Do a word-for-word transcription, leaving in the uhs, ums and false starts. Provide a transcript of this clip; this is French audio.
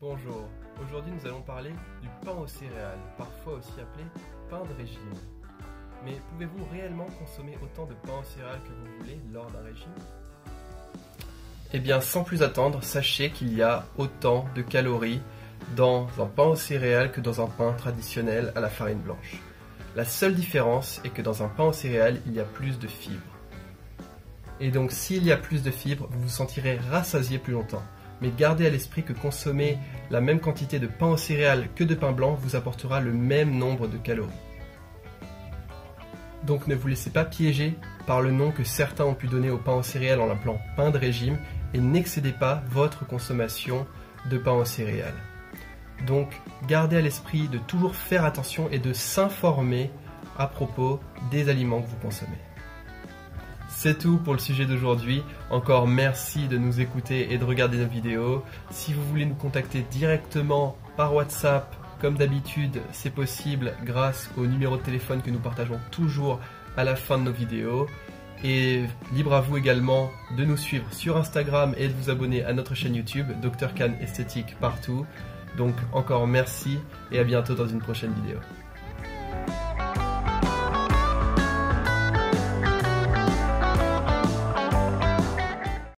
Bonjour, aujourd'hui nous allons parler du pain aux céréales, parfois aussi appelé pain de régime. Mais pouvez-vous réellement consommer autant de pain aux céréales que vous voulez lors d'un régime? Eh bien, sans plus attendre, sachez qu'il y a autant de calories dans un pain aux céréales que dans un pain traditionnel à la farine blanche. La seule différence est que dans un pain aux céréales, il y a plus de fibres. Et donc, s'il y a plus de fibres, vous vous sentirez rassasié plus longtemps. Mais gardez à l'esprit que consommer la même quantité de pain aux céréales que de pain blanc vous apportera le même nombre de calories. Donc ne vous laissez pas piéger par le nom que certains ont pu donner au pain aux céréales en l'appelant pain de régime et n'excédez pas votre consommation de pain aux céréales. Donc gardez à l'esprit de toujours faire attention et de s'informer à propos des aliments que vous consommez. C'est tout pour le sujet d'aujourd'hui. Encore merci de nous écouter et de regarder nos vidéos. Si vous voulez nous contacter directement par WhatsApp, comme d'habitude, c'est possible grâce au numéro de téléphone que nous partageons toujours à la fin de nos vidéos. Et libre à vous également de nous suivre sur Instagram et de vous abonner à notre chaîne YouTube, docteur Khan Esthétique partout. Donc encore merci et à bientôt dans une prochaine vidéo.